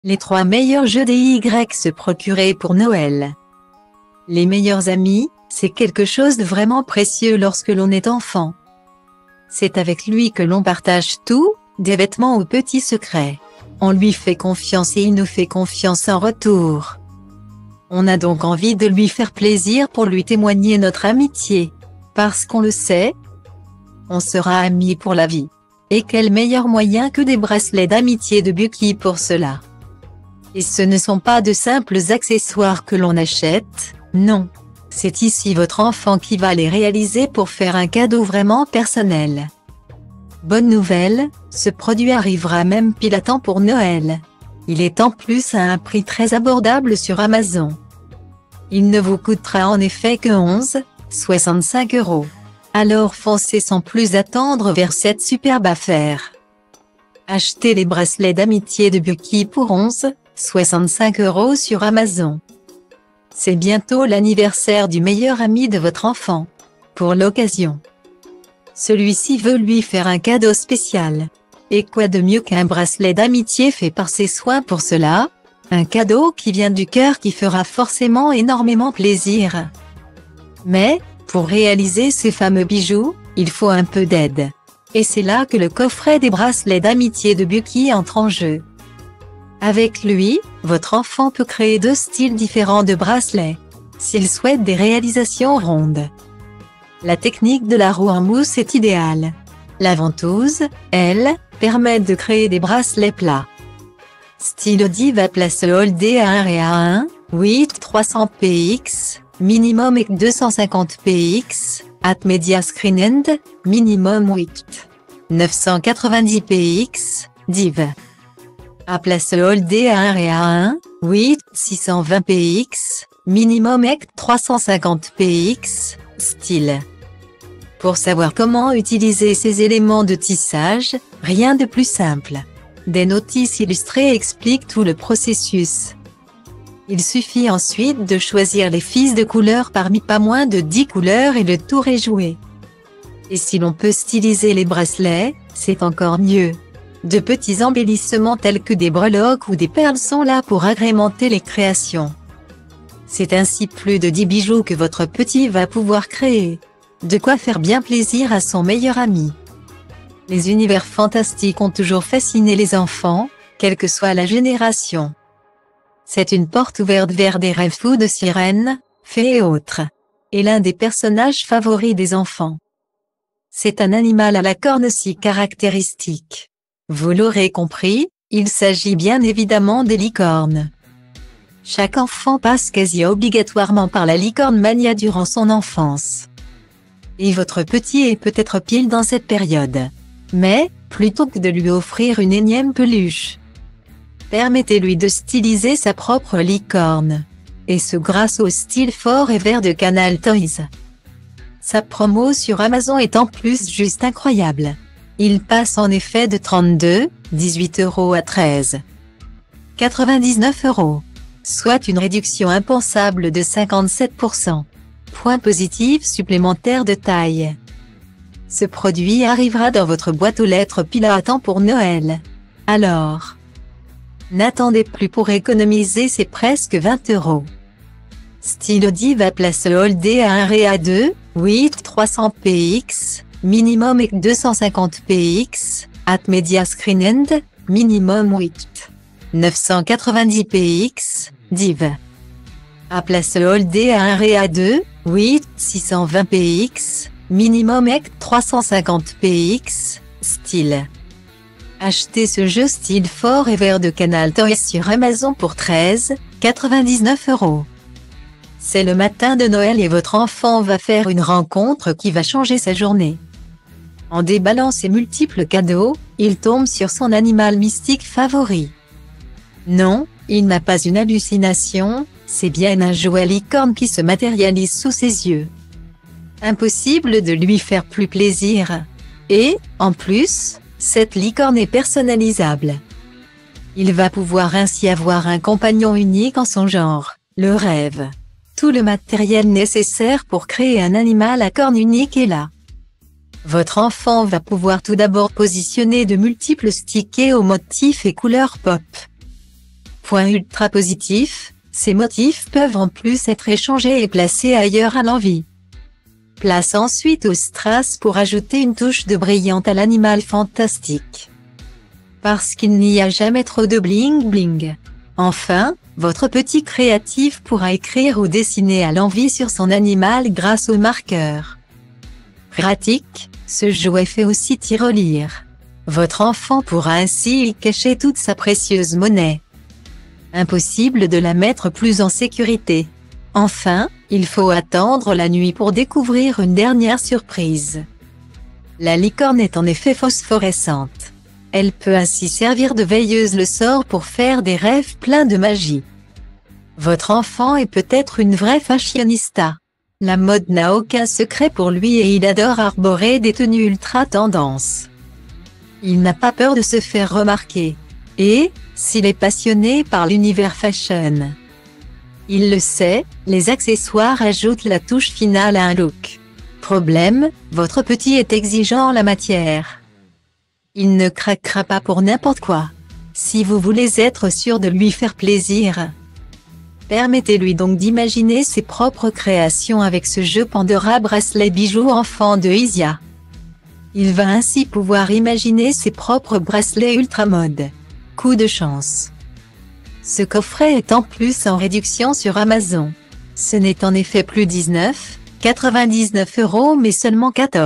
Les 3 meilleurs jeux DIY se procurer pour Noël. Les meilleurs amis, c'est quelque chose de vraiment précieux lorsque l'on est enfant. C'est avec lui que l'on partage tout, des vêtements aux petits secrets. On lui fait confiance et il nous fait confiance en retour. On a donc envie de lui faire plaisir pour lui témoigner notre amitié. Parce qu'on le sait, on sera amis pour la vie. Et quel meilleur moyen que des bracelets d'amitié de Bucky pour cela. Et ce ne sont pas de simples accessoires que l'on achète, non. C'est ici votre enfant qui va les réaliser pour faire un cadeau vraiment personnel. Bonne nouvelle, ce produit arrivera même pile à temps pour Noël. Il est en plus à un prix très abordable sur Amazon. Il ne vous coûtera en effet que 11,65 €. Alors foncez sans plus attendre vers cette superbe affaire. Achetez les bracelets d'amitié de Bucky pour 11,65 € sur Amazon. C'est bientôt l'anniversaire du meilleur ami de votre enfant. Pour l'occasion, celui-ci veut lui faire un cadeau spécial. Et quoi de mieux qu'un bracelet d'amitié fait par ses soins pour cela? Un cadeau qui vient du cœur qui fera forcément énormément plaisir. Mais, pour réaliser ces fameux bijoux, il faut un peu d'aide. Et c'est là que le coffret des bracelets d'amitié de Bucky entre en jeu. Avec lui, votre enfant peut créer 2 styles différents de bracelets, s'il souhaite des réalisations rondes. La technique de la roue en mousse est idéale. La ventouse, elle, permet de créer des bracelets plats. Style Diva Place Holdé A1 et A1, 8 300 px, minimum et 250 px, at media screen end, minimum 8 990 px, div. À Place Holdé A1 et A1, 8 620 px, minimum et 350 px, style. Pour savoir comment utiliser ces éléments de tissage, rien de plus simple. Des notices illustrées expliquent tout le processus. Il suffit ensuite de choisir les fils de couleurs parmi pas moins de 10 couleurs et le tour est joué. Et si l'on peut styliser les bracelets, c'est encore mieux. De petits embellissements tels que des breloques ou des perles sont là pour agrémenter les créations. C'est ainsi plus de 10 bijoux que votre petit va pouvoir créer. De quoi faire bien plaisir à son meilleur ami. Les univers fantastiques ont toujours fasciné les enfants, quelle que soit la génération. C'est une porte ouverte vers des rêves fous de sirènes, fées et autres. Et l'un des personnages favoris des enfants. C'est un animal à la corne si caractéristique. Vous l'aurez compris, il s'agit bien évidemment des licornes. Chaque enfant passe quasi obligatoirement par la licorne mania durant son enfance. Et votre petit est peut-être pile dans cette période. Mais, plutôt que de lui offrir une énième peluche, permettez-lui de styliser sa propre licorne. Et ce grâce au style fort et vert de Canal Toys. Sa promo sur Amazon est en plus juste incroyable. Il passe en effet de 32,18 € à 13,99 €. Soit une réduction impensable de 57%. Point positif supplémentaire de taille. Ce produit arrivera dans votre boîte aux lettres pile à temps pour Noël. Alors, n'attendez plus pour économiser ces presque 20 €. Style Diva Place Holdé A1 et A2, 8 300 px, minimum et 250 px, at media screen end, minimum 8 990 px, div. À Place Holdé A1 et A2, 8 620 px, minimum et 350 px, style. Achetez ce jeu style fort et vert de Canal Toys sur Amazon pour 13,99 €. C'est le matin de Noël et votre enfant va faire une rencontre qui va changer sa journée. En déballant ses multiples cadeaux, il tombe sur son animal mystique favori. Non, il n'a pas une hallucination, c'est bien un jouet licorne qui se matérialise sous ses yeux. Impossible de lui faire plus plaisir. Et, en plus, cette licorne est personnalisable. Il va pouvoir ainsi avoir un compagnon unique en son genre, le rêve. Tout le matériel nécessaire pour créer un animal à cornes unique est là. Votre enfant va pouvoir tout d'abord positionner de multiples stickers aux motifs et couleurs pop. Point ultra positif, ces motifs peuvent en plus être échangés et placés ailleurs à l'envie. Place ensuite au strass pour ajouter une touche de brillante à l'animal fantastique. Parce qu'il n'y a jamais trop de bling bling. Enfin, votre petit créatif pourra écrire ou dessiner à l'envie sur son animal grâce au marqueur. Pratique, ce jouet fait aussi tirelire. Votre enfant pourra ainsi y cacher toute sa précieuse monnaie. Impossible de la mettre plus en sécurité. Enfin, il faut attendre la nuit pour découvrir une dernière surprise. La licorne est en effet phosphorescente. Elle peut ainsi servir de veilleuse le sort pour faire des rêves pleins de magie. Votre enfant est peut-être une vraie fashionista. La mode n'a aucun secret pour lui et il adore arborer des tenues ultra tendance. Il n'a pas peur de se faire remarquer. Et, s'il est passionné par l'univers fashion, il le sait, les accessoires ajoutent la touche finale à un look. Problème, votre petit est exigeant en la matière. Il ne craquera pas pour n'importe quoi. Si vous voulez être sûr de lui faire plaisir, permettez-lui donc d'imaginer ses propres créations avec ce jeu Pandora bracelet bijoux enfant de Isia. Il va ainsi pouvoir imaginer ses propres bracelets ultra mode. Coup de chance. Ce coffret est en plus en réduction sur Amazon. Ce n'est en effet plus 19,99 € mais seulement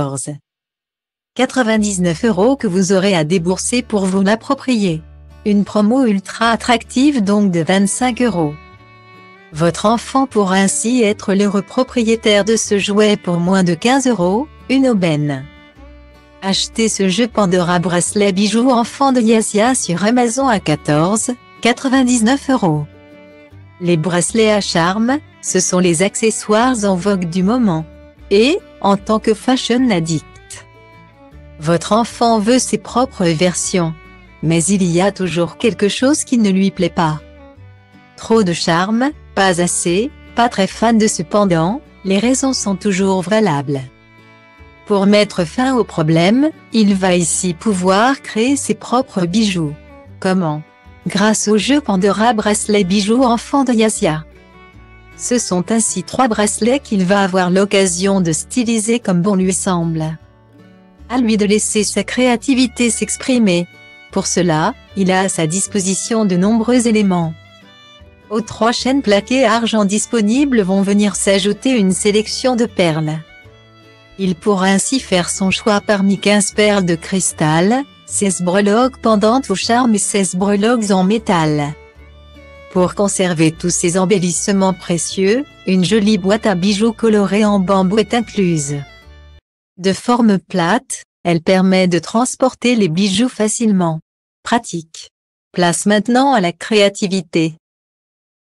14,99 € que vous aurez à débourser pour vous l'approprier. Une promo ultra attractive donc de 25 €. Votre enfant pourra ainsi être l'heureux propriétaire de ce jouet pour moins de 15 €, une aubaine. Achetez ce jeu Pandora bracelet bijoux enfant de Yasia sur Amazon à 14,99 €. Les bracelets à charme, ce sont les accessoires en vogue du moment. Et, en tant que fashion addict, votre enfant veut ses propres versions. Mais il y a toujours quelque chose qui ne lui plaît pas. Trop de charme, pas assez, pas très fan de ce pendant, les raisons sont toujours valables. Pour mettre fin au problème, il va ici pouvoir créer ses propres bijoux. Comment? Grâce au jeu Pandora bracelet bijoux enfant de Yasia. Ce sont ainsi 3 bracelets qu'il va avoir l'occasion de styliser comme bon lui semble. À lui de laisser sa créativité s'exprimer. Pour cela, il a à sa disposition de nombreux éléments. Aux 3 chaînes plaquées argent disponibles vont venir s'ajouter une sélection de perles. Il pourra ainsi faire son choix parmi 15 perles de cristal, 16 breloques pendantes au charme et 16 breloques en métal. Pour conserver tous ces embellissements précieux, une jolie boîte à bijoux colorée en bambou est incluse. De forme plate, elle permet de transporter les bijoux facilement. Pratique. Place maintenant à la créativité.